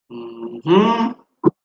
Uhum.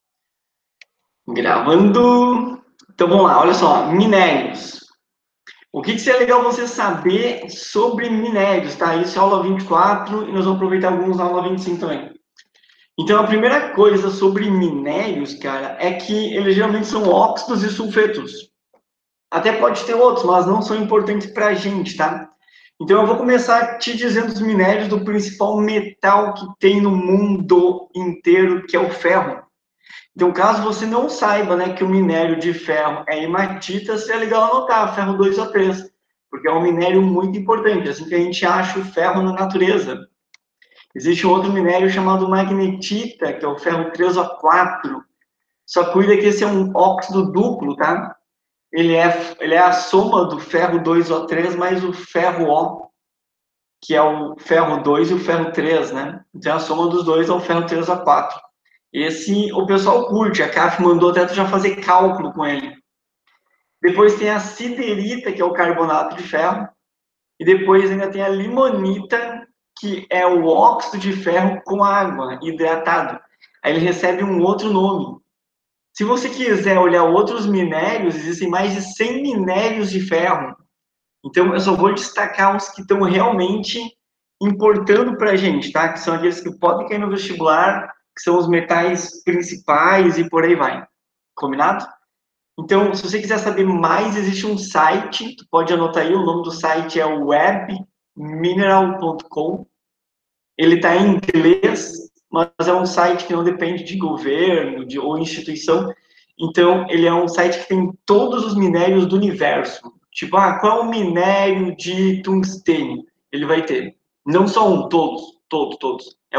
Gravando. Então vamos lá, olha só, minérios. O que seria legal você saber sobre minérios, tá? Isso é aula 24 e nós vamos aproveitar alguns na aula 25 também. Então a primeira coisa sobre minérios, cara, é que eles geralmente são óxidos e sulfetos. Até pode ter outros, mas não são importantes para a gente, tá? Então eu vou começar te dizendo os minérios do principal metal que tem no mundo inteiro, que é o ferro. Então, caso você não saiba, né, que o minério de ferro é hematita, seria legal anotar ferro 2O3, porque é um minério muito importante, assim que a gente acha o ferro na natureza. Existe um outro minério chamado magnetita, que é o ferro 3O4. Só cuida que esse é um óxido duplo, tá? Ele é a soma do ferro 2O3 mais o ferro O, que é o ferro 2 e o ferro 3, né? Então, a soma dos dois é o ferro 3O4. Esse o pessoal curte, a CAF mandou até tu já fazer cálculo com ele. Depois tem a siderita, que é o carbonato de ferro. E depois ainda tem a limonita, que é o óxido de ferro com água, hidratado. Aí ele recebe um outro nome. Se você quiser olhar outros minérios, existem mais de 100 minérios de ferro. Então, eu só vou destacar os que estão realmente importando para a gente, tá? Que são aqueles que podem cair no vestibular, que são os metais principais e por aí vai. Combinado? Então, se você quiser saber mais, existe um site, tu pode anotar aí, o nome do site é webmineral.com. Ele está em inglês, mas é um site que não depende de governo ou instituição. Então, ele é um site que tem todos os minérios do universo. Tipo, qual é o minério de tungstênio? Ele vai ter. Não só um, todos. É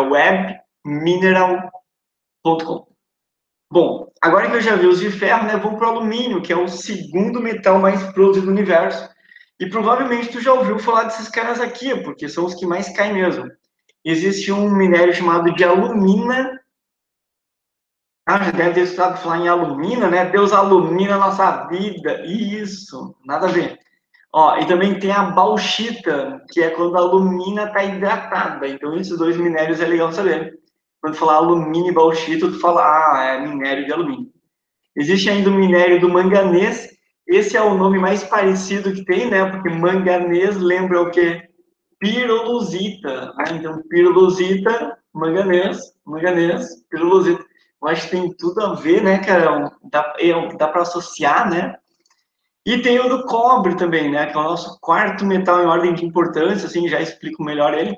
webmineral.com. Bom, agora que eu já vi os de ferro, né, vamos para o alumínio, que é o segundo metal mais produzido do universo. E provavelmente tu já ouviu falar desses caras aqui, porque são os que mais caem mesmo. Existe um minério chamado de alumina. Já deve ter estudado falar em alumina, né? Deus alumina a nossa vida. Isso, nada a ver. Ó, e também tem a bauxita, que é quando a alumina está hidratada. Então, esses dois minérios é legal saber. Quando falar alumínio e bauxita, tu fala, é minério de alumínio. Existe ainda o minério do manganês. Esse é o nome mais parecido que tem, né? Porque manganês lembra o quê? Pirolusita, né? Então, pirolusita, manganês, pirolusita. Eu acho que tem tudo a ver, né, cara? Dá para associar, né? E tem o do cobre também, né? Que é o nosso quarto metal em ordem de importância, assim, já explico melhor ele.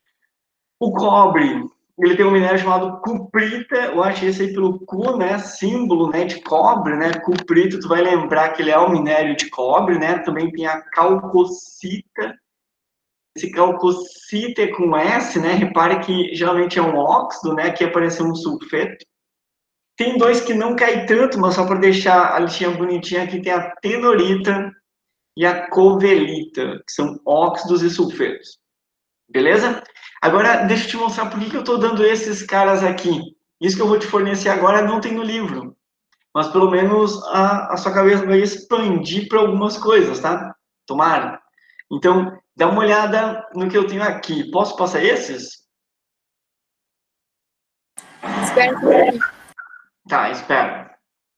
O cobre, ele tem um minério chamado cuprita, eu acho esse aí pelo Cu, né? Símbolo, né, de cobre, né? Cuprita, tu vai lembrar que ele é um minério de cobre, né? Também tem a calcocita. Esse calcocita é com S, né? Repare que geralmente é um óxido, né? Aqui apareceu um sulfeto. Tem dois que não cai tanto, mas só para deixar a listinha bonitinha, aqui tem a tenorita e a covelita, que são óxidos e sulfetos. Beleza? Agora, deixa eu te mostrar por que eu estou dando esses caras aqui. Isso que eu vou te fornecer agora não tem no livro, mas pelo menos a sua cabeça vai expandir para algumas coisas, tá? Tomara. Então, dá uma olhada no que eu tenho aqui. Posso passar esses? Espero que sim. Tá, espera.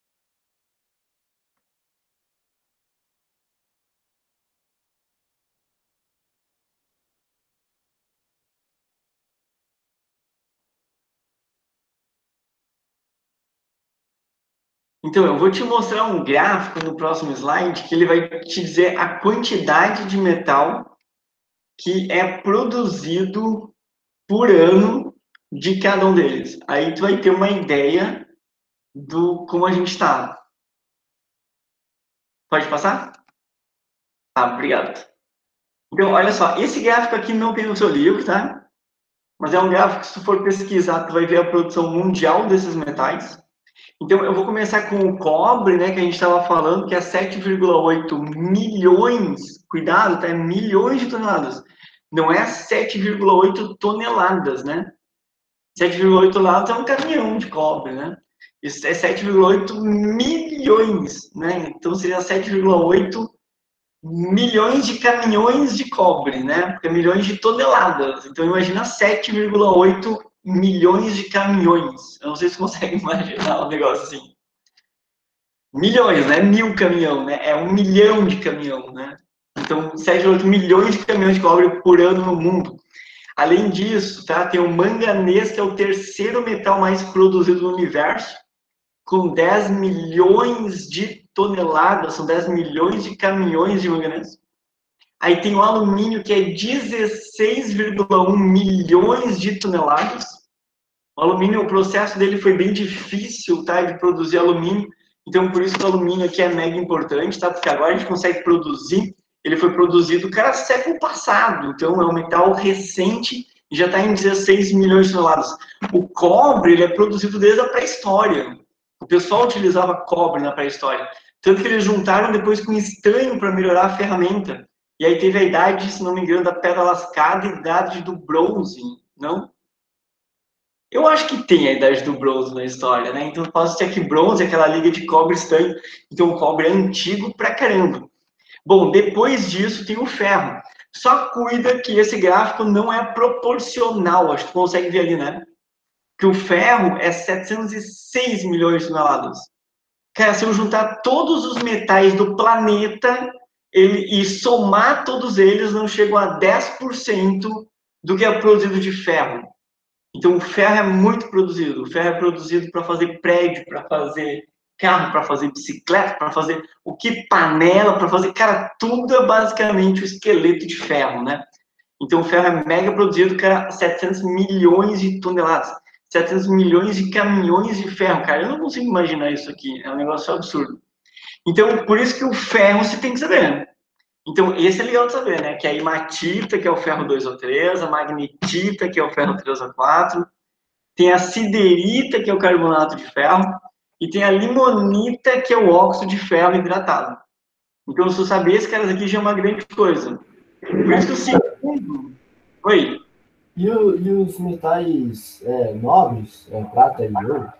Então, eu vou te mostrar um gráfico no próximo slide que ele vai te dizer a quantidade de metal que é produzido por ano de cada um deles. Aí tu vai ter uma ideia do como a gente está. Pode passar? Obrigado. Então, olha só, esse gráfico aqui não tem no seu livro, tá? Mas é um gráfico que, se tu for pesquisar, tu vai ver a produção mundial desses metais. Então, eu vou começar com o cobre, né, que a gente estava falando, que é 7,8 milhões, cuidado, tá? É milhões de toneladas. Não é 7,8 toneladas, né? 7,8 toneladas é um caminhão de cobre, né? Isso é 7,8 milhões, né? Então, seria 7,8 milhões de caminhões de cobre, né? Porque é milhões de toneladas. Então, imagina 7,8 milhões de caminhões. Eu não sei se você consegue imaginar um negócio assim. Milhões, não é 1000 caminhão, né? É 1 milhão de caminhão, né? Então, 7,8 milhões de caminhões de cobre por ano no mundo. Além disso, tá, tem o manganês, que é o terceiro metal mais produzido no universo, com 10 milhões de toneladas, são 10 milhões de caminhões de manganês. Aí tem o alumínio, que é 16,1 milhões de toneladas. O alumínio, o processo dele foi bem difícil, tá, de produzir alumínio. Então, por isso que o alumínio aqui é mega importante, tá? Porque agora a gente consegue produzir. Ele foi produzido, cara, século passado. Então, é um metal recente e já está em 16 milhões de toneladas. O cobre, ele é produzido desde a pré-história. O pessoal utilizava cobre na pré-história. Tanto que eles juntaram depois com estanho para melhorar a ferramenta. E aí teve a idade, se não me engano, da pedra lascada e a idade do bronze, não? Eu acho que tem a idade do bronze na história, né? Então, posso dizer que bronze é aquela liga de cobre estanho. Então, o cobre é antigo pra caramba. Bom, depois disso tem o ferro. Só cuida que esse gráfico não é proporcional. Acho que tu consegue ver ali, né? Que o ferro é 706 milhões de toneladas. Cara, se eu juntar todos os metais do planeta e somar todos eles, não chegam a 10% do que é produzido de ferro. Então, o ferro é muito produzido. O ferro é produzido para fazer prédio, para fazer carro, para fazer bicicleta, para fazer o que panela, para fazer, cara, tudo é basicamente o esqueleto de ferro, né? Então, o ferro é mega produzido, cara, 700 milhões de toneladas, 700 milhões de caminhões de ferro, cara. Eu não consigo imaginar isso aqui, é um negócio absurdo. Então, por isso que o ferro você tem que saber, né? Então, esse é legal de saber, né? Que é a hematita, que é o ferro 2O3, a magnetita, que é o ferro 3O4, tem a siderita, que é o carbonato de ferro, e tem a limonita, que é o óxido de ferro hidratado. Então, se eu saber, esses caras aqui já é uma grande coisa. Por isso que o segundo... Oi? E os metais nobres, prata e ouro?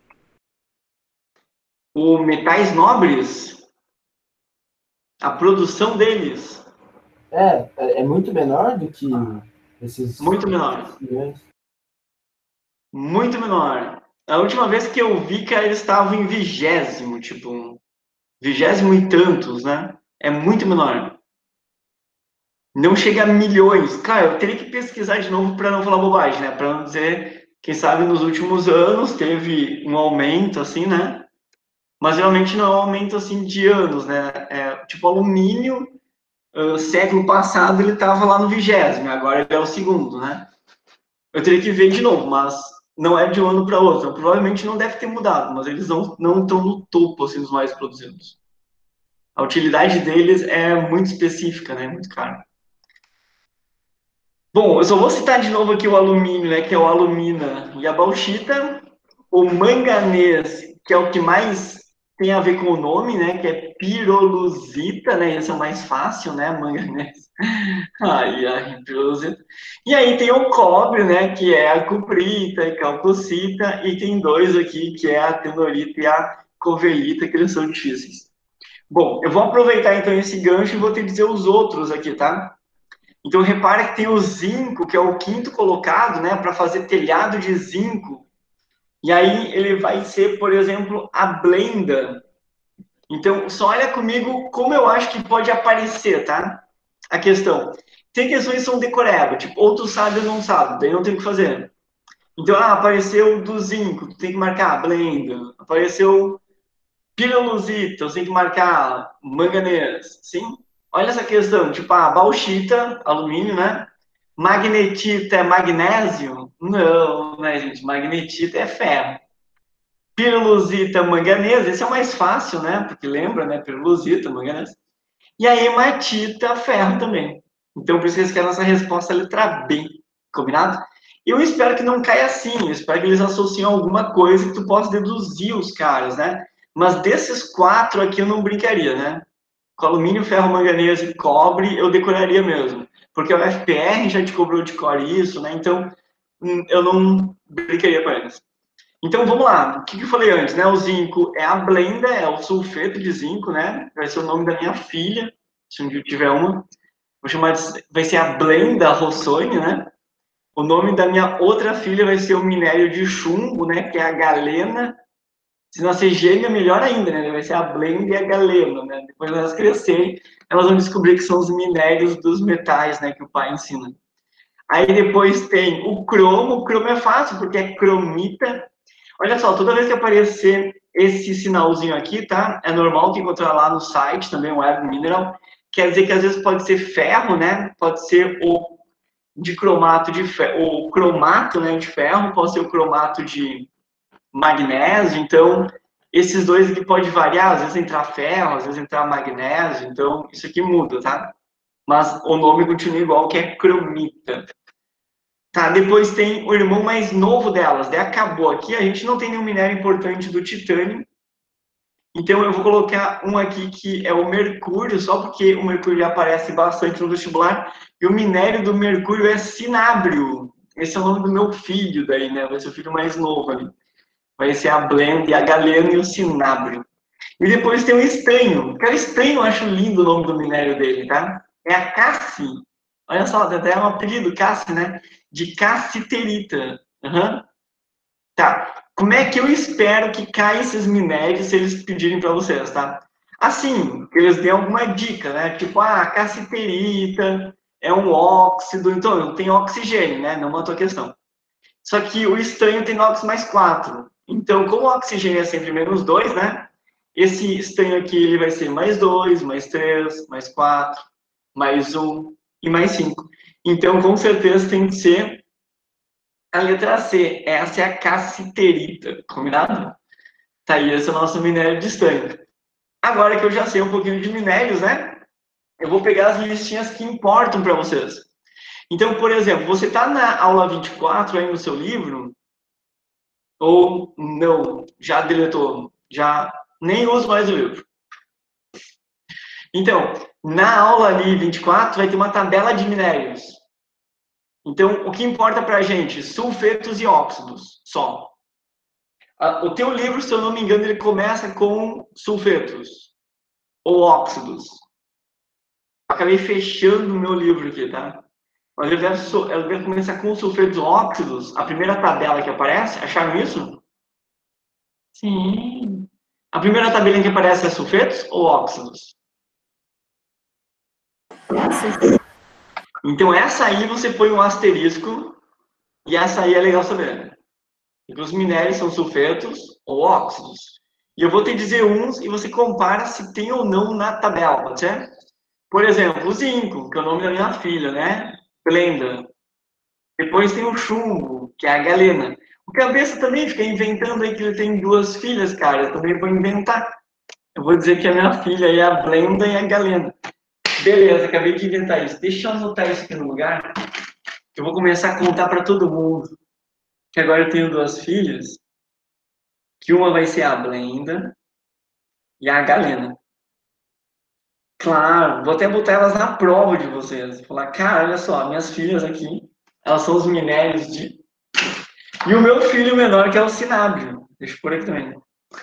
Os metais nobres, a produção deles... É muito menor do que esses... Muito menor. Muito menor. A última vez que eu vi, que eles estavam em 20º, tipo, 20º e tantos, né? É muito menor. Não chega a milhões. Cara, eu teria que pesquisar de novo para não falar bobagem, né? Para não dizer, quem sabe nos últimos anos teve um aumento, assim, né? Mas realmente não é um aumento, assim, de anos, né? Tipo, alumínio, século passado ele estava lá no 20º, agora ele é o segundo, né? Eu teria que ver de novo, mas não é de um ano para outro. Então, provavelmente não deve ter mudado, mas eles não estão no topo, assim, dos mais produzidos. A utilidade deles é muito específica, né? Muito cara. Bom, eu só vou citar de novo aqui o alumínio, né? Que é o alumina e a bauxita. O manganês, que é o que mais tem a ver com o nome, né? Que é pirolusita, né? Esse é o mais fácil, né? Manganês. Ai, piroluzita. E aí tem o cobre, né? Que é a cuprita e calcocita. E tem dois aqui, que é a tenorita e a coveita, que eles são difíceis. Bom, eu vou aproveitar então esse gancho e vou te dizer os outros aqui, tá? Então, repara que tem o zinco, que é o quinto colocado, né, para fazer telhado de zinco. E aí ele vai ser, por exemplo, a blenda. Então, só olha comigo como eu acho que pode aparecer, tá? A questão. Tem questões que são decoreba, tipo, ou tu sabe ou não sabe, daí não tem o que fazer. Então, apareceu do zinco, tu tem que marcar blenda. Apareceu piroluzita, tu tem que marcar manganês, sim? Olha essa questão, tipo, a bauxita, alumínio, né? Magnetita é magnésio? Não, né, gente? Magnetita é ferro. Piruluzita, manganês, esse é o mais fácil, né? Porque lembra, né? Piruluzita, manganês. E a hematita, ferro também. Então, por isso que eles querem a nossa resposta letra B, combinado? Eu espero que não caia assim, eu espero que eles associem alguma coisa que tu possa deduzir os caras, né? Mas desses quatro aqui eu não brincaria, né? Com alumínio, ferro, manganês e cobre, eu decoraria mesmo. Porque o FPR já te cobrou de core isso, né? Então, eu não brincaria com eles. Então, vamos lá. O que eu falei antes, né? O zinco é a blenda, é o sulfeto de zinco, né? Vai ser o nome da minha filha, se um dia eu tiver uma. Vou chamar de... Vai ser a blenda Rossoni, né? O nome da minha outra filha vai ser o minério de chumbo, né? Que é a galena. Se nascer gêmea, melhor ainda, né? Vai ser a blenda e a galena, né? Depois elas crescerem, elas vão descobrir que são os minérios dos metais, né? Que o pai ensina. Aí depois tem o cromo é fácil, porque é cromita. Olha só, toda vez que aparecer esse sinalzinho aqui, tá? É normal que encontrar lá no site também, o Web Mineral. Quer dizer que às vezes pode ser ferro, né? Pode ser o de cromato de ferro, o cromato, né, de ferro, pode ser o cromato de magnésio. Então, esses dois aqui pode variar, às vezes entrar ferro, às vezes entrar magnésio, então isso aqui muda, tá? Mas o nome continua igual, que é cromita. Tá, depois tem o irmão mais novo delas, daí acabou aqui, a gente não tem nenhum minério importante do titânio, então eu vou colocar um aqui que é o mercúrio, só porque o mercúrio já aparece bastante no vestibular, e o minério do mercúrio é cinábrio. Esse é o nome do meu filho daí, né? Vai ser o filho mais novo ali. Vai ser a blenda e a galena e o cinábrio. E depois tem o estanho. Cara, estanho eu acho lindo o nome do minério dele, tá? É a Cassi. Olha só, até um apelido, Cassi, né? De cassiterita. Uhum. Tá. Como é que eu espero que caia esses minérios se eles pedirem para vocês, tá? Assim, que eles dêem alguma dica, né? Tipo, a cassiterita é um óxido, então não tem oxigênio, né? Não matou a questão. Só que o estanho tem NOx mais 4. Então, como o oxigênio é sempre menos 2, né? Esse estanho aqui ele vai ser mais 2, mais 3, mais 4, mais 1 e mais 5. Então, com certeza tem que ser a letra C. Essa é a cassiterita, combinado? Tá aí, esse é o nosso minério de estanho. Agora que eu já sei um pouquinho de minérios, né? Eu vou pegar as listinhas que importam para vocês. Então, por exemplo, você está na aula 24 aí no seu livro, ou não, já deletou, já nem uso mais o livro. Então, na aula ali 24 vai ter uma tabela de minérios. Então, o que importa para a gente? Sulfetos e óxidos, só. O teu livro, se eu não me engano, ele começa com sulfetos ou óxidos. Acabei fechando o meu livro aqui, tá? Mas ele deve começar com sulfetos ou óxidos. A primeira tabela que aparece, acharam isso? Sim. A primeira tabelinha que aparece é sulfetos ou óxidos? Então, essa aí você põe um asterisco, e essa aí é legal saber. Porque os minérios são sulfetos ou óxidos. E eu vou te dizer uns e você compara se tem ou não na tabela, pode ser? Por exemplo, o zinco, que é o nome da minha filha, né? Blenda. Depois tem o chumbo, que é a galena. O cabeça também fica inventando aí que ele tem duas filhas, cara. Eu também vou inventar. Eu vou dizer que a minha filha é a Blenda e a galena. Beleza, acabei de inventar isso. Deixa eu anotar isso aqui no lugar. Eu vou começar a contar para todo mundo. Que agora eu tenho duas filhas. Que uma vai ser a Blenda e a Galena. Claro, vou até botar elas na prova de vocês. Falar, cara, olha só, minhas filhas aqui, elas são os minérios de... E o meu filho menor, que é o cinábrio. Deixa eu pôr aqui também.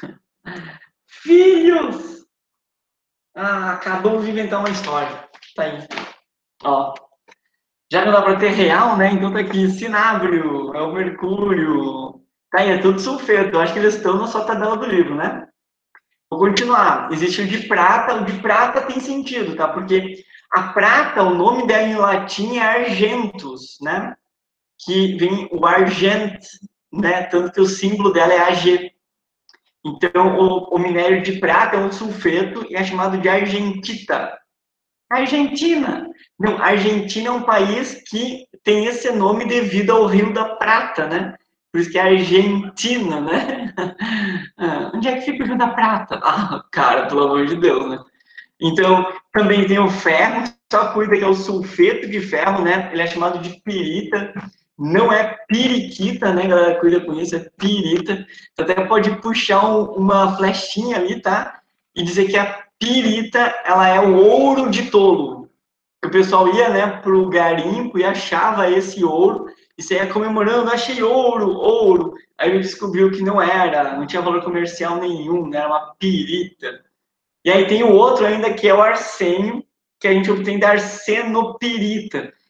Filhos! Ah, acabamos de inventar uma história. Tá aí. Ó. Já não dá para ter real, né? Então tá aqui, cinábrio, é o mercúrio. Tá aí, é tudo sulfeto. Eu acho que eles estão na sua tabela do livro, né? Vou continuar. Existe o de prata. O de prata tem sentido, tá? Porque a prata, o nome dela em latim é argentus, né? Que vem o argent, né? Tanto que o símbolo dela é Ag. Então, o minério de prata é um sulfeto e é chamado de argentita. Argentina! Não, a Argentina é um país que tem esse nome devido ao Rio da Prata, né? Por isso que é Argentina, né? Ah, onde é que fica o Rio da Prata? Ah, cara, pelo amor de Deus, né? Então, também tem o ferro, só cuida que é o sulfeto de ferro, né? Ele é chamado de pirita, não é periquita, né, galera? Cuida com isso, é pirita. Você até pode puxar uma flechinha ali, tá? E dizer que a pirita, ela é o ouro de tolo. O pessoal ia, né, pro garimpo e achava esse ouro, e você ia comemorando, achei ouro, ouro. Aí ele descobriu que não era, não tinha valor comercial nenhum, né? Era uma pirita. E aí tem o outro ainda, que é o arsênio, que a gente obtém da arsenopirita,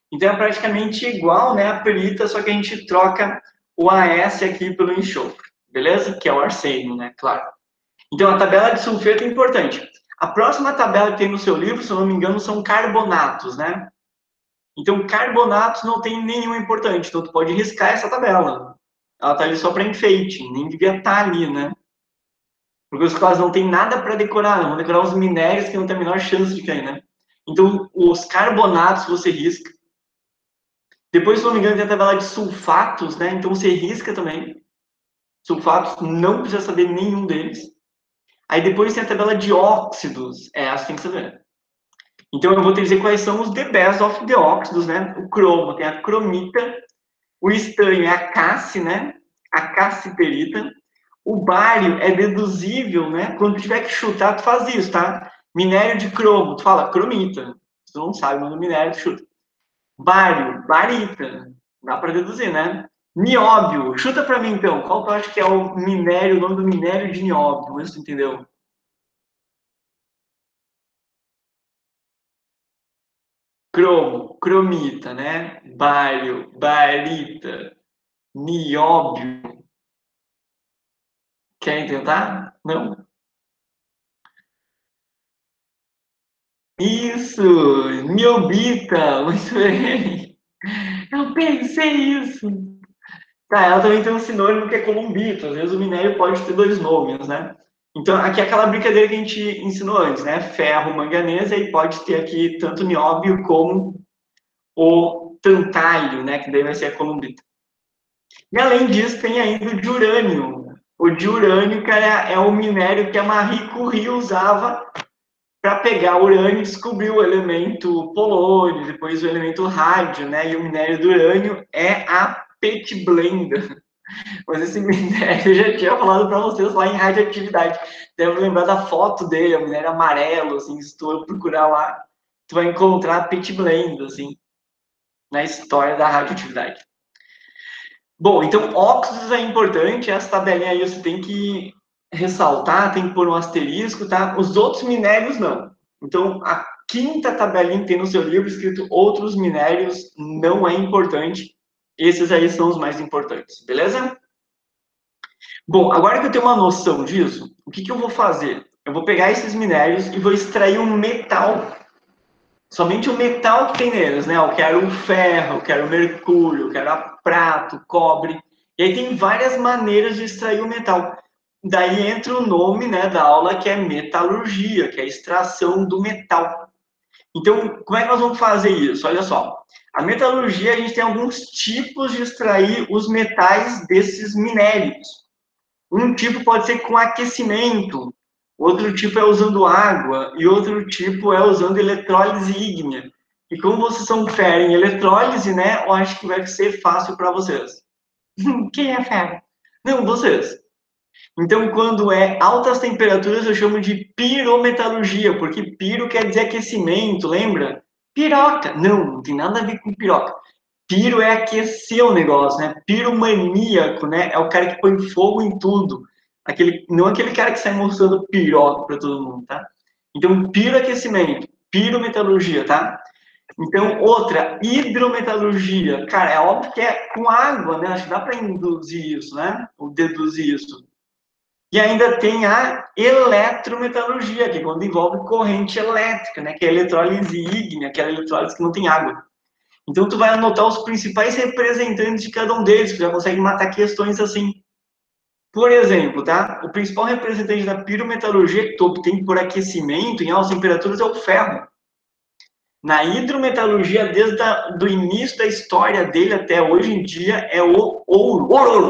Então, é praticamente igual, né, a perita, só que a gente troca o AS aqui pelo enxofre, beleza? Que é o arsênio, né, claro. Então, a tabela de sulfeto é importante. A próxima tabela que tem no seu livro, se eu não me engano, são carbonatos, né? Então, carbonatos não tem nenhum importante, então tu pode riscar essa tabela. Ela tá ali só para enfeite, nem devia estar ali, né? Porque os caras não tem nada para decorar, vão decorar os minérios que não tem a menor chance de cair, né? Então, os carbonatos você risca. Depois, se não me engano, tem a tabela de sulfatos, né? Então, você risca também. Sulfatos, não precisa saber nenhum deles. Aí depois tem a tabela de óxidos, essa tem que saber. Então, eu vou te dizer quais são os the best of the óxidos, né? O cromo tem a cromita, o estanho é a casse, né? A cassiterita. O bário é deduzível, né? Quando tu tiver que chutar, tu faz isso, tá? Minério de cromo, tu fala cromita. Se tu não sabe, mas no minério tu chuta. Bário, barita. Dá para deduzir, né? Nióbio, chuta para mim então. Qual tu acha que é o minério, o nome do minério de nióbio? Vê se tu entendeu. Cromo, cromita, né? Bário, barita, nióbio. Quer tentar? Não? Isso! Niobita! Muito bem! Eu pensei isso! Tá, ela também tem um sinônimo que é columbita. Às vezes o minério pode ter dois nomes, né? Então, aqui é aquela brincadeira que a gente ensinou antes, né? Ferro, manganês, e pode ter aqui tanto nióbio como o tantálio, né? Que daí vai ser a columbita. E além disso, tem ainda o de urânio. O de urânio, cara, é o minério que a Marie Curie usava para pegar o urânio e descobrir o elemento polônio, depois o elemento rádio, né? E o minério do urânio é a petblenda. Mas esse minério eu já tinha falado para vocês lá em radioatividade. Deve lembrar da foto dele, é um minério amarelo, assim, se tu procurar lá, tu vai encontrar a petblenda, assim, na história da radioatividade. Bom, então óxidos é importante, essa tabelinha aí você tem que ressaltar, tem que pôr um asterisco, tá? Os outros minérios não. Então, a quinta tabelinha que tem no seu livro escrito outros minérios não é importante. Esses aí são os mais importantes, beleza? Bom, agora que eu tenho uma noção disso, o que eu vou fazer? Eu vou pegar esses minérios e vou extrair um metal. Somente o metal que tem neles, né? Eu quero o ferro, eu quero o mercúrio, eu quero a prata, o cobre. E aí tem várias maneiras de extrair o metal. Daí entra o nome, né, da aula, que é metalurgia, que é a extração do metal. Então, como é que nós vamos fazer isso? Olha só. A metalurgia, a gente tem alguns tipos de extrair os metais desses minérios. Um tipo pode ser com aquecimento, outro tipo é usando água e outro tipo é usando eletrólise ígnea. E como vocês são fera em eletrólise, né, eu acho que vai ser fácil para vocês. Quem é fera? Não, vocês. Então, quando é altas temperaturas, eu chamo de pirometalurgia, porque piro quer dizer aquecimento, lembra? Piroca. Não, não tem nada a ver com piroca. Piro é aquecer o negócio, né? Piromaníaco, né? É o cara que põe fogo em tudo. Não aquele cara que sai mostrando piroca para todo mundo, tá? Então, piroaquecimento, pirometalurgia, tá? Então, outra, hidrometalurgia. Cara, é óbvio que é com água, né? Acho que dá para induzir isso, né? Ou deduzir isso. E ainda tem a eletrometalurgia, que é quando envolve corrente elétrica, né? Que é a eletrólise ígnea, aquela eletrólise que não tem água. Então, tu vai anotar os principais representantes de cada um deles, tu já consegue matar questões assim. Por exemplo, tá? O principal representante da pirometalurgia que tu obtém por aquecimento em altas temperaturas é o ferro. Na hidrometalurgia, desde o início da história dele até hoje em dia, é o ouro.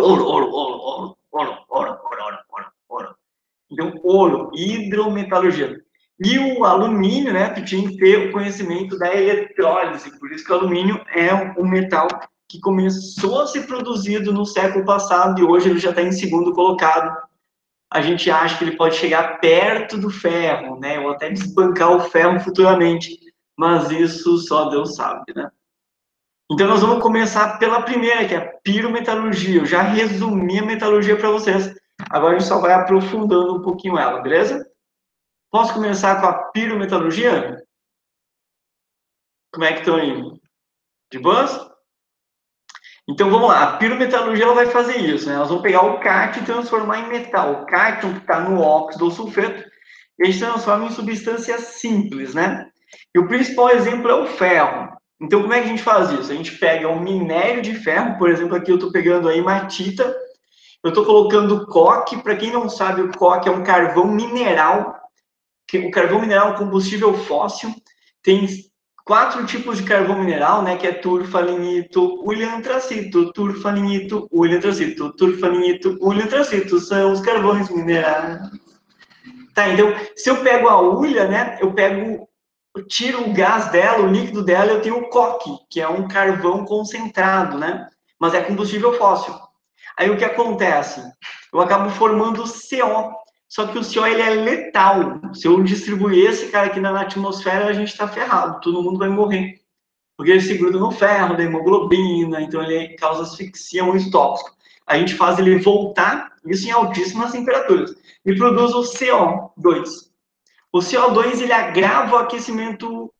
Ouro. Então, ouro, hidrometalurgia. E o alumínio, né, tu tinha que ter o conhecimento da eletrólise, por isso que o alumínio é um metal que começou a ser produzido no século passado e hoje ele já está em segundo colocado. A gente acha que ele pode chegar perto do ferro, né, ou até desbancar o ferro futuramente, mas isso só Deus sabe, né? Então nós vamos começar pela primeira, que é a pirometalurgia. Eu já resumi a metalurgia para vocês. Agora a gente só vai aprofundando um pouquinho ela, beleza? Posso começar com a pirometalurgia? Como é que estão indo? De boas? Então, vamos lá. A pirometalurgia ela vai fazer isso, né? Nós vamos pegar o cártio e transformar em metal. O cártio que está no óxido ou sulfeto, e a gente transforma em substâncias simples, né? E o principal exemplo é o ferro. Então, como é que a gente faz isso? A gente pega um minério de ferro, por exemplo, aqui eu estou pegando a hematita, eu estou colocando coque. Para quem não sabe, o coque é um carvão mineral. O carvão mineral é um combustível fóssil. Tem 4 tipos de carvão mineral, né? Que é turfalinito, uliantracito, turfalinito, uliantracito, turfalinito, uliantracito. São os carvões minerais. Tá, então, se eu pego a ulha, né? Eu tiro o gás dela, o líquido dela, eu tenho o coque, que é um carvão concentrado, né? Mas é combustível fóssil. Aí o que acontece? Eu acabo formando CO. Só que o CO ele é letal. Se eu distribuir esse cara aqui na atmosfera, a gente está ferrado. Todo mundo vai morrer. Porque ele se gruda no ferro, da hemoglobina, então ele causa asfixia muito tóxico. A gente faz ele voltar, isso em altíssimas temperaturas, e produz o CO2. O CO2 ele agrava o aquecimento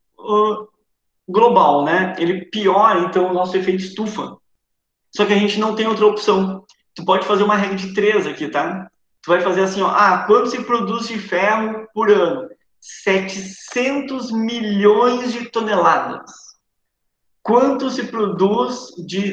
global, né? Ele piora, então, o nosso efeito estufa. Só que a gente não tem outra opção. Tu pode fazer uma regra de 3 aqui, tá? Tu vai fazer assim, ó, quanto se produz de ferro por ano? 700 milhões de toneladas. Quanto se produz de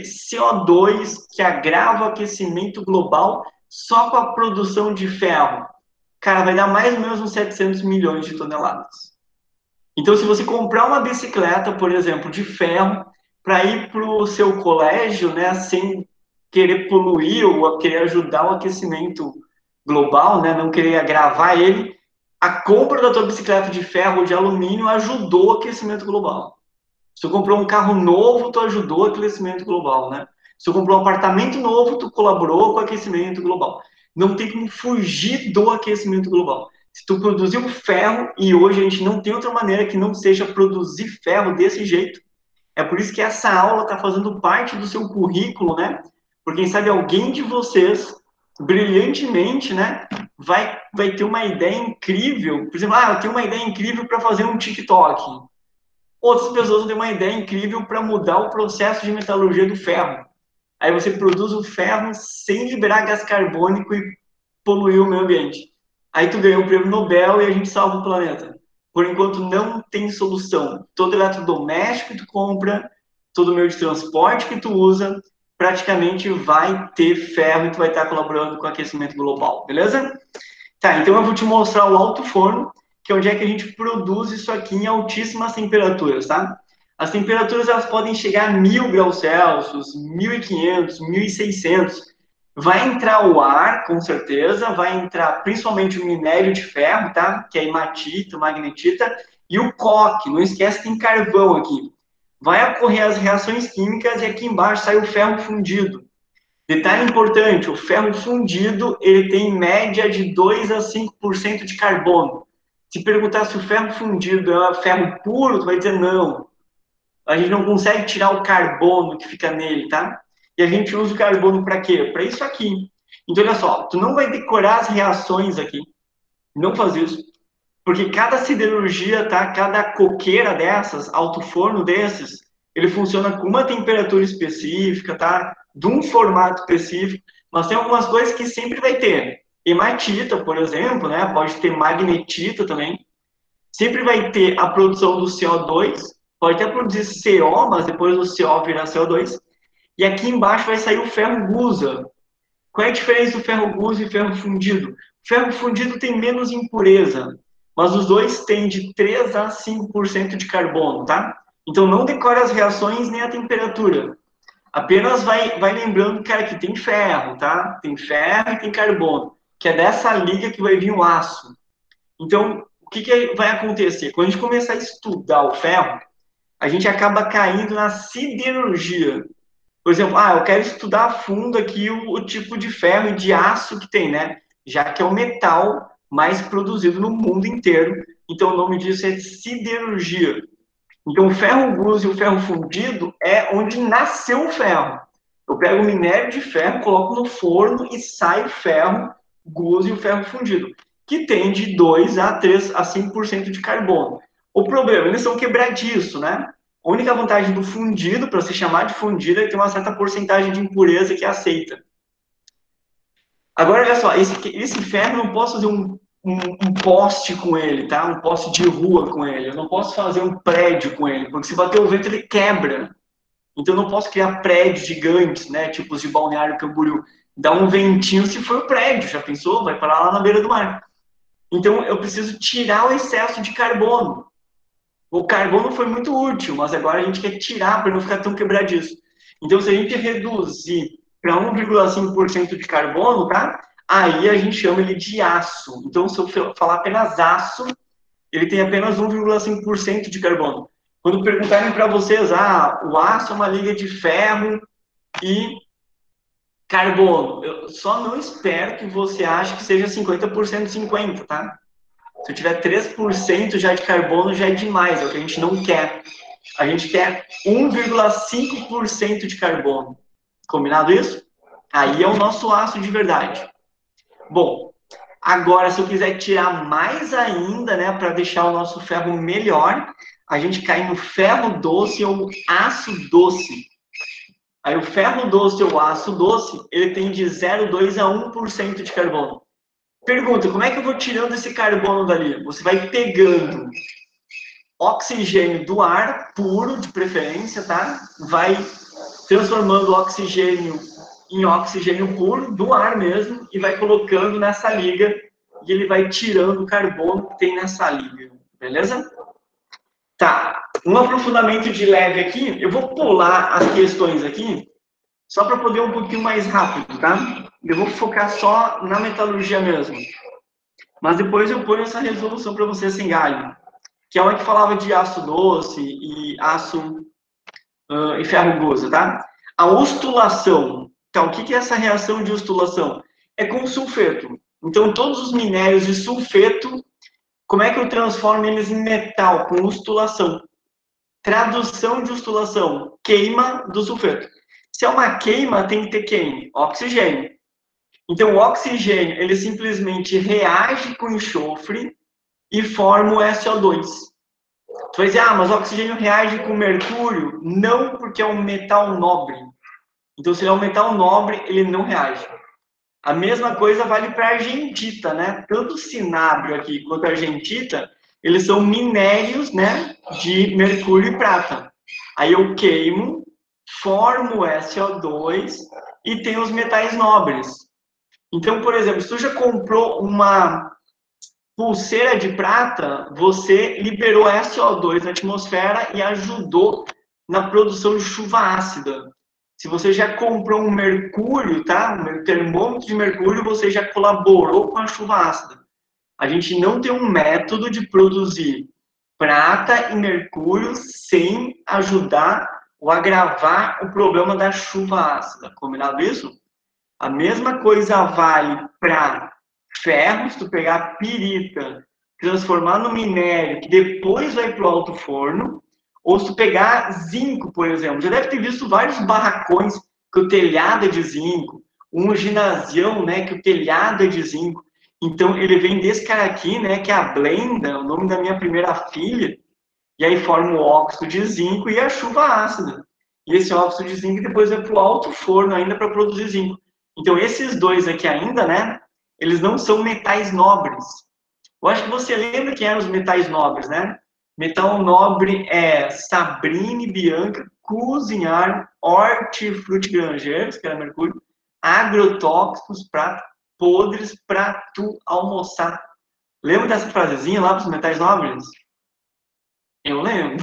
CO2 que agrava o aquecimento global só com a produção de ferro? Cara, vai dar mais ou menos uns 700 milhões de toneladas. Então, se você comprar uma bicicleta, por exemplo, de ferro, para ir para o seu colégio, né, sem querer poluir ou querer ajudar o aquecimento global, né, não querer agravar ele, a compra da tua bicicleta de ferro ou de alumínio ajudou o aquecimento global. Se tu comprou um carro novo, tu ajudou o aquecimento global, né? Se tu comprou um apartamento novo, tu colaborou com o aquecimento global. Não tem como fugir do aquecimento global. Se tu produziu ferro, e hoje a gente não tem outra maneira que não seja produzir ferro desse jeito, é por isso que essa aula está fazendo parte do seu currículo, né? Porque quem sabe alguém de vocês, brilhantemente, né, vai ter uma ideia incrível. Por exemplo, eu tenho uma ideia incrível para fazer um TikTok. Outras pessoas vão ter uma ideia incrível para mudar o processo de metalurgia do ferro. Aí você produz o ferro sem liberar gás carbônico e poluir o meio ambiente. Aí tu ganhou o prêmio Nobel e a gente salva o planeta. Por enquanto não tem solução. Todo eletrodoméstico que tu compra, todo meio de transporte que tu usa, praticamente vai ter ferro e tu vai estar colaborando com o aquecimento global, beleza? Tá, então eu vou te mostrar o alto forno, que é onde é que a gente produz isso aqui em altíssimas temperaturas, tá? As temperaturas elas podem chegar a 1000 graus Celsius, 1500, 1600. Vai entrar o ar, com certeza, vai entrar principalmente o minério de ferro, tá? Que é a hematita, magnetita, e o coque, não esquece que tem carvão aqui. Vai ocorrer as reações químicas e aqui embaixo sai o ferro fundido. Detalhe importante, o ferro fundido, ele tem média de 2 a 5% de carbono. Se perguntar se o ferro fundido é ferro puro, tu vai dizer não. A gente não consegue tirar o carbono que fica nele, tá? E a gente usa o carbono para quê? Para isso aqui. Então, olha só, tu não vai decorar as reações aqui. Não faz isso. Porque cada siderurgia, tá? Cada coqueira dessas, alto forno desses, ele funciona com uma temperatura específica, tá? De um formato específico, mas tem algumas coisas que sempre vai ter. Hematita, por exemplo, né? Pode ter magnetita também. Sempre vai ter a produção do CO2, pode até produzir CO, mas depois do CO virar CO2. E aqui embaixo vai sair o ferro gusa. Qual é a diferença do ferro gusa e ferro fundido? O ferro fundido tem menos impureza, mas os dois têm de 3 a 5% de carbono, tá? Então não decore as reações nem a temperatura. Apenas vai lembrando, cara, que tem ferro, tá? Tem ferro e tem carbono, que é dessa liga que vai vir o aço. Então, o que vai acontecer? Quando a gente começar a estudar o ferro, a gente acaba caindo na siderurgia. Por exemplo, eu quero estudar a fundo aqui o tipo de ferro e de aço que tem, né? Já que é o metal mais produzido no mundo inteiro. Então, o nome disso é siderurgia. Então, o ferro gusa e o ferro fundido é onde nasceu o ferro. Eu pego o minério de ferro, coloco no forno e sai o ferro gusa e o ferro fundido, que tem de 2 a 3 a 5% de carbono. O problema, eles são quebradiços, né? A única vantagem do fundido, para se chamar de fundido, é que tem uma certa porcentagem de impureza que é aceita. Agora, olha só, esse ferro eu não posso fazer um poste com ele, tá? Um poste de rua com ele. Eu não posso fazer um prédio com ele, porque se bater o vento ele quebra. Então eu não posso criar prédios gigantes, né? Tipo os de Balneário Camboriú. Dá um ventinho se for o prédio, já pensou? Vai parar lá na beira do mar. Então eu preciso tirar o excesso de carbono. O carbono foi muito útil, mas agora a gente quer tirar para não ficar tão quebradiço. Então se a gente reduzir para 1,5% de carbono, tá? Aí a gente chama ele de aço. Então se eu falar apenas aço, ele tem apenas 1,5% de carbono. Quando perguntarem para vocês, o aço é uma liga de ferro e carbono, eu só não espero que você ache que seja 50% 50, tá? Se eu tiver 3% já de carbono, já é demais, é o que a gente não quer. A gente quer 1,5% de carbono. Combinado isso? Aí é o nosso aço de verdade. Bom, agora, se eu quiser tirar mais ainda, né, para deixar o nosso ferro melhor, a gente cai no ferro doce ou aço doce. Aí o ferro doce ou aço doce, ele tem de 0,2 a 1% de carbono. Pergunta, como é que eu vou tirando esse carbono dali? Você vai pegando oxigênio do ar, puro de preferência, tá? Vai transformando o oxigênio em oxigênio puro, do ar mesmo, e vai colocando nessa liga, e ele vai tirando o carbono que tem nessa liga, beleza? Tá, um aprofundamento de leve aqui, eu vou pular as questões aqui, só para poder um pouquinho mais rápido, tá? Eu vou focar só na metalurgia mesmo. Mas depois eu ponho essa resolução para você sem galho, que é uma que falava de aço doce e aço e ferro goza, tá? A ostulação. Então, o que é essa reação de ostulação? É com sulfeto. Então, todos os minérios de sulfeto, como é que eu transformo eles em metal? Com ostulação. Tradução de ostulação, queima do sulfeto. Se é uma queima, tem que ter quem? Oxigênio. Então, o oxigênio, ele simplesmente reage com enxofre e forma o SO2. Tu vai dizer, mas o oxigênio reage com mercúrio? Não, porque é um metal nobre. Então, se ele é um metal nobre, ele não reage. A mesma coisa vale para a argentita, né? Tanto o cinábrio aqui quanto a argentita, eles são minérios, né, de mercúrio e prata. Aí eu queimo, formo o SO2 e tem os metais nobres. Então, por exemplo, se tu já comprou uma pulseira de prata, você liberou SO2 na atmosfera e ajudou na produção de chuva ácida. Se você já comprou um mercúrio, tá? Um termômetro de mercúrio, você já colaborou com a chuva ácida. A gente não tem um método de produzir prata e mercúrio sem ajudar ou agravar o problema da chuva ácida. Combinado isso? A mesma coisa vale para ferro, se tu pegar pirita, transformar no minério, que depois vai para o alto forno, ou se tu pegar zinco, por exemplo. Já deve ter visto vários barracões que o telhado é de zinco, um ginasião, né, que o telhado é de zinco. Então, ele vem desse cara aqui, né, que é a Blenda, o nome da minha primeira filha, e aí forma o óxido de zinco e a chuva ácida. E esse óxido de zinco depois vai para o alto forno ainda para produzir zinco. Então, esses dois aqui ainda, né, eles não são metais nobres. Eu acho que você lembra quem eram os metais nobres, né? Metal nobre é Sabrine, Bianca, cozinhar, hortifrutigranjeiros, que era mercúrio, agrotóxicos, prata, podres para tu almoçar. Lembra dessa frasezinha lá dos metais nobres? Eu lembro.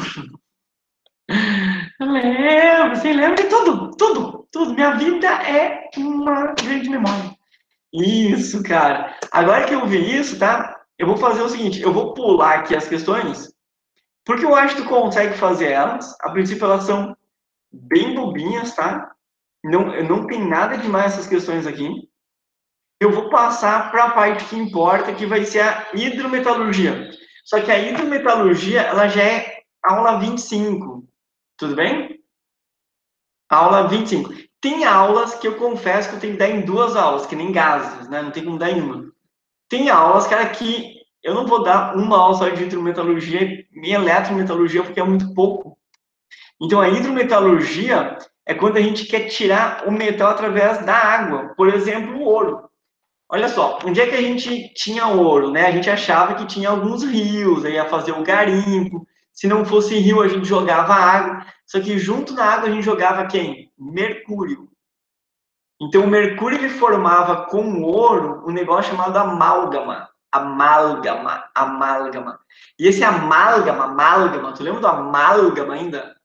Eu lembro, você lembra de tudo, tudo, tudo. Minha vida é uma grande memória. Isso, cara. Agora que eu vi isso, tá? Eu vou fazer o seguinte, eu vou pular aqui as questões, porque eu acho que tu consegue fazer elas. A princípio, elas são bem bobinhas, tá? Não tem nada demais essas questões aqui. Eu vou passar para a parte que importa, que vai ser a hidrometalurgia. Só que a hidrometalurgia, ela já é aula 25. Tudo bem? Aula 25. Tem aulas que eu confesso que eu tenho que dar em 2 aulas, que nem gases, né? Não tem como dar em uma. Tem aulas, cara, que eu não vou dar uma aula só de hidrometalurgia e eletrometalurgia, porque é muito pouco. Então, a hidrometalurgia é quando a gente quer tirar o metal através da água. Por exemplo, o ouro. Olha só, onde é que a gente tinha ouro, né? A gente achava que tinha alguns rios, aí ia fazer o garimpo. Se não fosse rio, a gente jogava água. Só que junto na água a gente jogava quem? Mercúrio. Então, o mercúrio ele formava com o ouro um negócio chamado amálgama. Amálgama. E esse amálgama, tu lembra do amálgama ainda?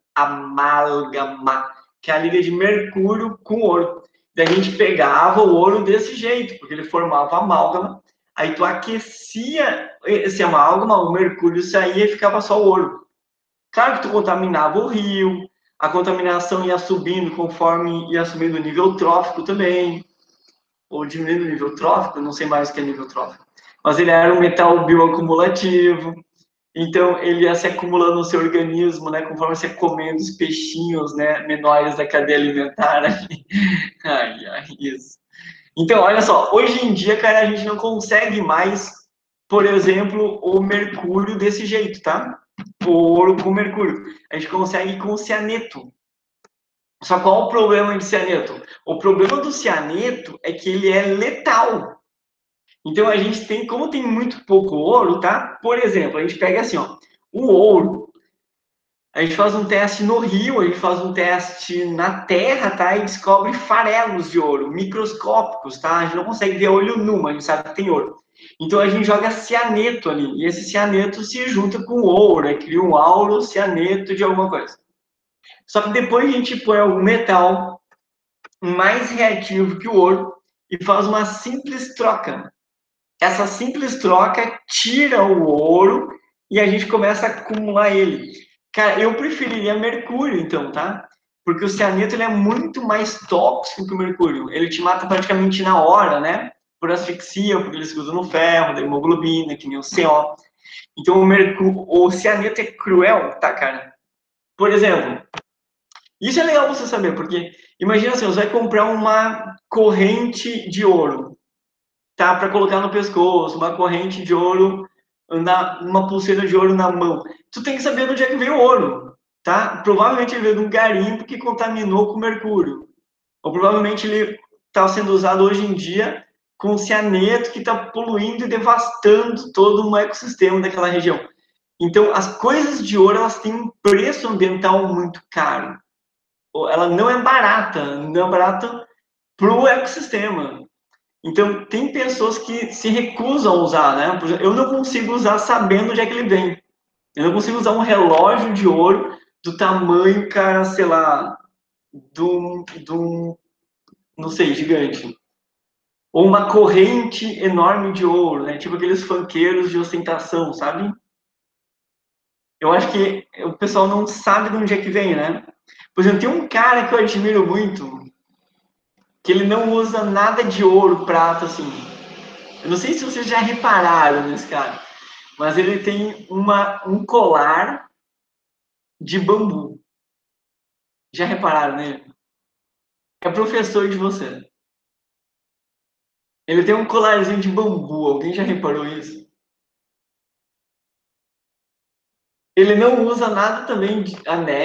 Amálgama, que é a liga de mercúrio com ouro. Daí a gente pegava o ouro desse jeito, porque ele formava amálgama. Aí tu aquecia esse amálgama, o mercúrio saía e ficava só o ouro. Claro que tu contaminava o rio, a contaminação ia subindo conforme ia subindo o nível trófico também, ou diminuindo o nível trófico, não sei mais o que é nível trófico. Mas ele era um metal bioacumulativo, então ele ia se acumulando no seu organismo, né, conforme você ia comendo os peixinhos, né, menores da cadeia alimentar. Ai, ai, isso. Então, olha só, hoje em dia, cara, a gente não consegue mais, por exemplo, o mercúrio desse jeito, tá? O ouro com mercúrio. A gente consegue com cianeto. Só qual o problema de cianeto? O problema do cianeto é que ele é letal. Então a gente tem, como tem muito pouco ouro, tá? Por exemplo, a gente pega assim, ó, o ouro, a gente faz um teste no rio, a gente faz um teste na terra, tá? E descobre farelos de ouro, microscópicos, tá? A gente não consegue ver olho nu, mas a gente sabe que tem ouro. Então a gente joga cianeto ali, e esse cianeto se junta com o ouro, né? Cria um auro cianeto de alguma coisa. Só que depois a gente põe algum metal mais reativo que o ouro e faz uma simples troca. Essa simples troca tira o ouro e a gente começa a acumular ele. Cara, eu preferiria mercúrio, então, tá? Porque o cianeto ele é muito mais tóxico que o mercúrio. Ele te mata praticamente na hora, né? Por asfixia, porque ele se usa no ferro, da hemoglobina, que nem o CO. Então, o cianeto é cruel, tá, cara? Por exemplo, isso é legal você saber, porque imagina assim, você vai comprar uma corrente de ouro, tá? Para colocar no pescoço, uma corrente de ouro, uma pulseira de ouro na mão. Tu tem que saber de onde é que veio o ouro, tá? Provavelmente ele veio de um garimpo que contaminou com mercúrio. Ou provavelmente ele está sendo usado hoje em dia com cianeto que está poluindo e devastando todo um ecossistema daquela região. Então, as coisas de ouro, elas têm um preço ambiental muito caro. Ela não é barata para o ecossistema. Então, tem pessoas que se recusam a usar, né? Eu não consigo usar sabendo onde é que ele vem. Eu não consigo usar um relógio de ouro do tamanho, cara, sei lá, não sei, gigante. Ou uma corrente enorme de ouro, né? Tipo aqueles funkeiros de ostentação, sabe? Eu acho que o pessoal não sabe de onde é que vem, né? Por exemplo, tem um cara que eu admiro muito, que ele não usa nada de ouro, prata, assim. Eu não sei se vocês já repararam nesse cara, mas ele tem um colar de bambu. Já repararam nele? É professor de você. Ele tem um colarzinho de bambu. Alguém já reparou isso? Ele não usa nada também de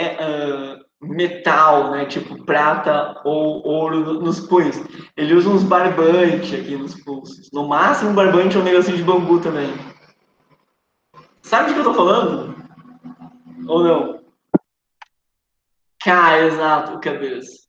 metal, né? Tipo prata ou ouro nos punhos. Ele usa uns barbantes aqui nos pulsos. No máximo, um barbante ou um negocinho de bambu também. Sabe de que eu tô falando? Ou não? Cara, exato, cabeça.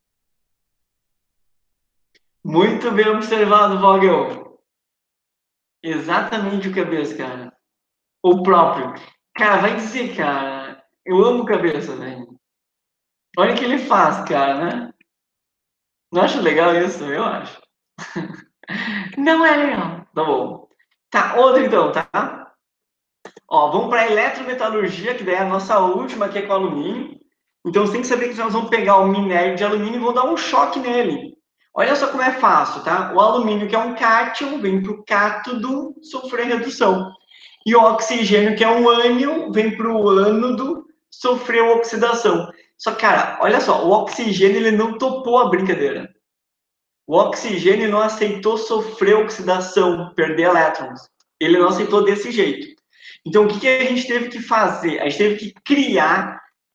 Muito bem observado, Vogel. Exatamente o cabeça, cara. O próprio. Cara, vai dizer, cara. Eu amo o cabeça, velho. Olha o que ele faz, cara, né? Não acho legal isso? Eu acho. Não é legal. Tá bom. Tá, outro então, tá? Ó, vamos para eletrometalurgia, que daí é a nossa última, que é com alumínio. Então, você tem que saber que nós vamos pegar o minério de alumínio e vamos dar um choque nele. Olha só como é fácil, tá? O alumínio, que é um cátion, vem para o cátodo sofrer redução. E o oxigênio, que é um ânion, vem para o ânodo sofrer oxidação. Só que, cara, olha só, o oxigênio ele não topou a brincadeira. O oxigênio não aceitou sofrer oxidação, perder elétrons. Ele não aceitou desse jeito. Então, o que a gente teve que fazer? A gente teve que criar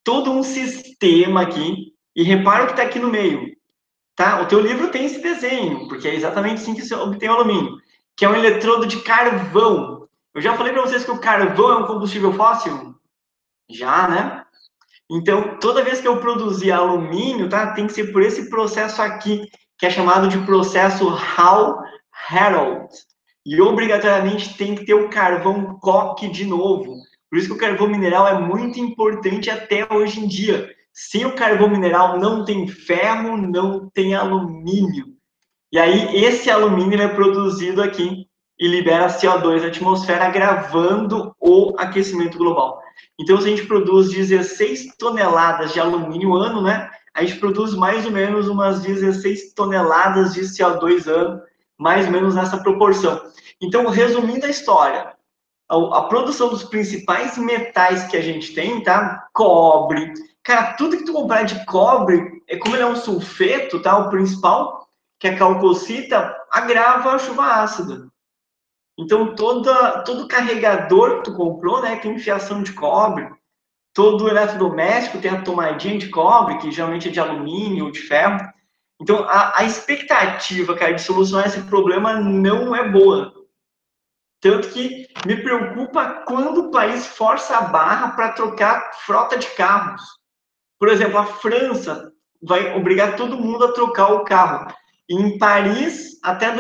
todo um sistema aqui, e repara o que está aqui no meio, tá? O teu livro tem esse desenho, porque é exatamente assim que se obtém o alumínio, que é um eletrodo de carvão. Eu já falei para vocês que o carvão é um combustível fóssil? Já, né? Então, toda vez que eu produzir alumínio, tá? Tem que ser por esse processo aqui, que é chamado de processo Hall-Hérold. E obrigatoriamente tem que ter o carvão coque de novo. Por isso que o carvão mineral é muito importante até hoje em dia. Sem o carvão mineral não tem ferro, não tem alumínio. E aí esse alumínio é produzido aqui e libera CO2 na atmosfera, agravando o aquecimento global. Então, se a gente produz 16 toneladas de alumínio ano, né? A gente produz mais ou menos umas 16 toneladas de CO2 ano, mais ou menos nessa proporção. Então, resumindo a história, a produção dos principais metais que a gente tem, tá? Cobre. Cara, tudo que tu comprar de cobre, como ele é um sulfeto, tá? O principal, que é a calcocita, agrava a chuva ácida. Então, todo carregador que tu comprou, né, tem fiação de cobre. Todo eletrodoméstico tem a tomadinha de cobre, que geralmente é de alumínio ou de ferro. Então, a expectativa, cara, de solucionar esse problema não é boa. Tanto que me preocupa quando o país força a barra para trocar frota de carros. Por exemplo, a França vai obrigar todo mundo a trocar o carro. Em Paris, até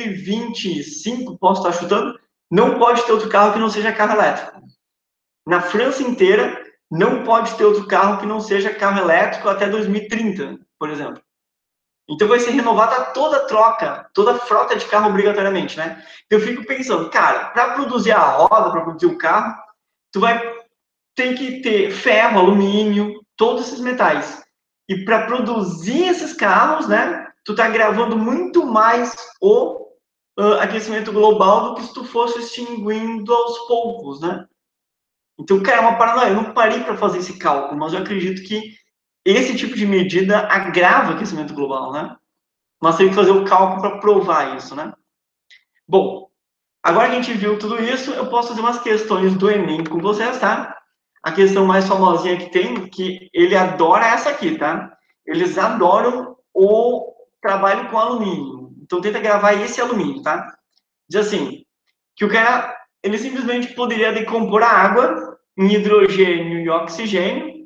2025, posso estar chutando, não pode ter outro carro que não seja carro elétrico. Na França inteira, não pode ter outro carro que não seja carro elétrico até 2030, por exemplo. Então vai ser renovada toda a troca, toda a frota de carro obrigatoriamente, né? Eu fico pensando, cara, para produzir a roda, para produzir o carro, tu vai ter que ter ferro, alumínio, todos esses metais. E para produzir esses carros, né, tu tá gravando muito mais o aquecimento global do que se tu fosse extinguindo aos poucos, né? Então, cara, é uma paranoia. Eu não parei para fazer esse cálculo, mas eu acredito que esse tipo de medida agrava o aquecimento global, né? Mas tem que fazer o cálculo para provar isso, né? Bom, agora que a gente viu tudo isso, eu posso fazer umas questões do Enem com vocês, tá? A questão mais famosinha que tem, que ele adora essa aqui, tá? Eles adoram o trabalho com alumínio. Então, tenta gravar esse alumínio, tá? Diz assim, que o cara, ele simplesmente poderia decompor a água em hidrogênio e oxigênio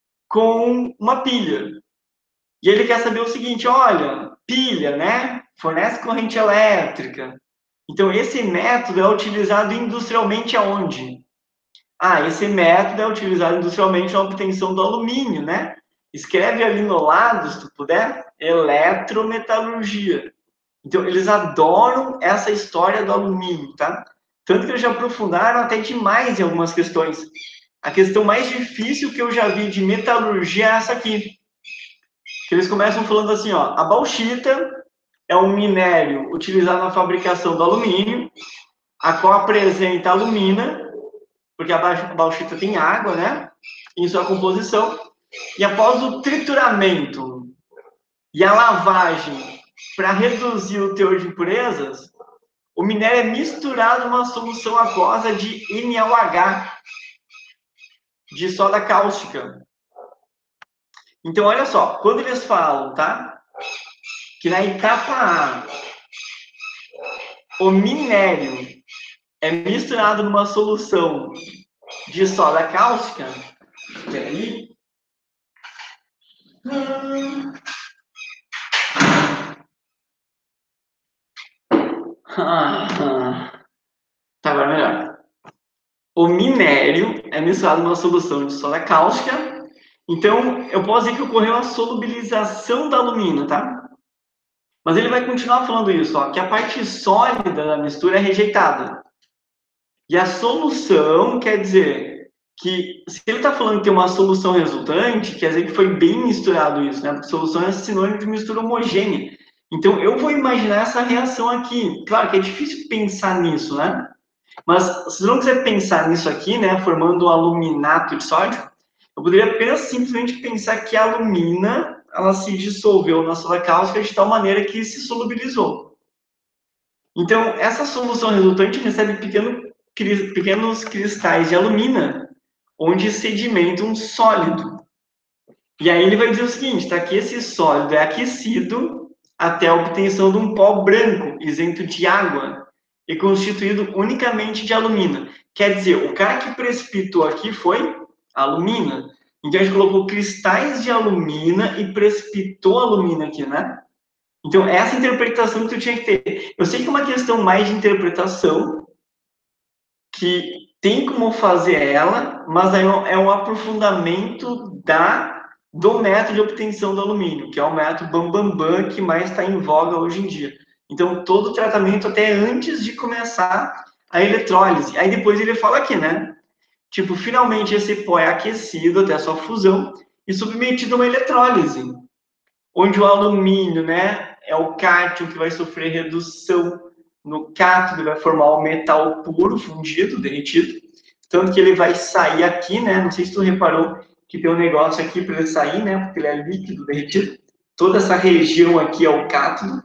com uma pilha. E ele quer saber o seguinte, olha, pilha, né? Fornece corrente elétrica. Então, esse método é utilizado industrialmente aonde? Ah, esse método é utilizado industrialmente na obtenção do alumínio, né? Escreve ali no lado, se tu puder, eletrometalurgia. Então, eles adoram essa história do alumínio, tá? Tanto que eles já aprofundaram até demais em algumas questões. A questão mais difícil que eu já vi de metalurgia é essa aqui. Que eles começam falando assim, ó, a bauxita é um minério utilizado na fabricação do alumínio, a qual apresenta alumina, porque a bauxita tem água, né, em sua composição, e após o trituramento e a lavagem para reduzir o teor de impurezas, o minério é misturado numa solução aquosa de NaOH, de soda cáustica. Então, olha só, quando eles falam, tá, que na etapa A, o minério é misturado numa solução de soda cáustica, peraí. Tá, agora melhor. O minério é misturado numa solução de soda cáustica, então eu posso dizer que ocorreu a solubilização da alumina, tá? Mas ele vai continuar falando isso, ó, que a parte sólida da mistura é rejeitada. E a solução quer dizer que, se ele está falando que tem uma solução resultante, quer dizer que foi bem misturado isso, né? Porque solução é sinônimo de mistura homogênea. Então, eu vou imaginar essa reação aqui. Claro que é difícil pensar nisso, né? Mas, se você não quiser pensar nisso aqui, né, formando um aluminato de sódio, eu poderia apenas simplesmente pensar que a alumina, ela se dissolveu na soda cáustica de tal maneira que se solubilizou. Então, essa solução resultante recebe pequenos cristais de alumina, onde sedimenta um sólido. E aí ele vai dizer o seguinte, tá? Que esse sólido é aquecido até a obtenção de um pó branco, isento de água, e constituído unicamente de alumina. Quer dizer, o cara que precipitou aqui foi alumina. Então a gente colocou cristais de alumina e precipitou alumina aqui, né? Então essa interpretação que tu tinha que ter. Eu sei que é uma questão mais de interpretação, que tem como fazer ela, mas aí é um aprofundamento do método de obtenção do alumínio, que é o método Bambambam que mais está em voga hoje em dia. Então, todo o tratamento até antes de começar a eletrólise. Aí depois ele fala aqui, né? Tipo, finalmente esse pó é aquecido até a sua fusão e submetido a uma eletrólise, onde o alumínio, né, é o cátion que vai sofrer redução no cátodo, vai formar o metal puro, fundido, derretido, tanto que ele vai sair aqui, né, não sei se tu reparou que tem um negócio aqui para ele sair, né, porque ele é líquido, derretido, toda essa região aqui é o cátodo,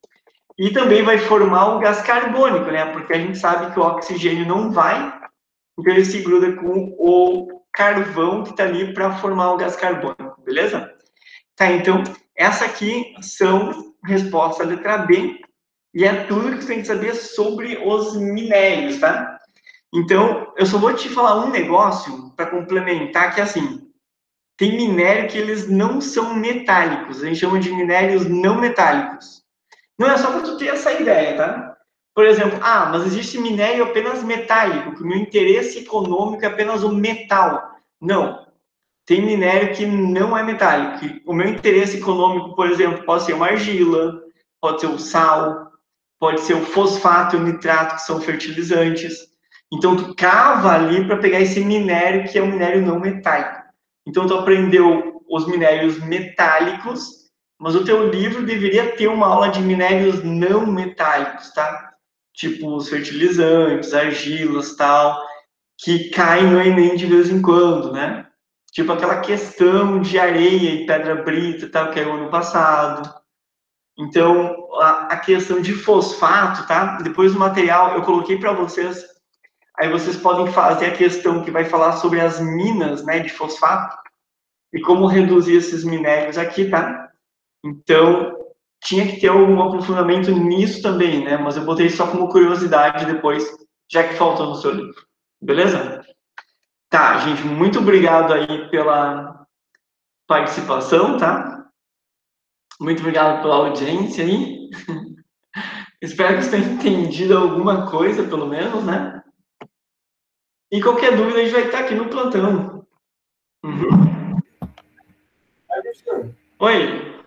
e também vai formar o gás carbônico, né, porque a gente sabe que o oxigênio não vai, então ele se gruda com o carvão que está ali para formar o gás carbônico, beleza? Tá, então, essa aqui são respostas à letra B, e é tudo que você tem que saber sobre os minérios, tá? Então, eu só vou te falar um negócio para complementar, que é assim, tem minério que eles não são metálicos, a gente chama de minérios não metálicos. Não é só para tu ter essa ideia, tá? Por exemplo, mas existe minério apenas metálico, que o meu interesse econômico é apenas o metal. Não, tem minério que não é metálico. O meu interesse econômico, por exemplo, pode ser uma argila, pode ser o sal, pode ser o fosfato e o nitrato, que são fertilizantes. Então, tu cava ali para pegar esse minério que é um minério não metálico. Então, tu aprendeu os minérios metálicos, mas o teu livro deveria ter uma aula de minérios não metálicos, tá? Tipo os fertilizantes, argilas, tal, que caem no Enem de vez em quando, né? Tipo aquela questão de areia e pedra brita, tal, que é o ano passado. Então, a questão de fosfato, tá? Depois do material eu coloquei para vocês, aí vocês podem fazer a questão que vai falar sobre as minas, né, de fosfato e como reduzir esses minérios aqui, tá? Então, tinha que ter algum aprofundamento nisso também, né? Mas eu botei só como curiosidade depois, já que faltou no seu livro. Beleza? Tá, gente, muito obrigado aí pela participação, tá? Muito obrigado pela audiência aí. Espero que você tenha entendido alguma coisa, pelo menos, né? E qualquer dúvida, a gente vai estar aqui no plantão. Uhum. Aí, professor, Oi.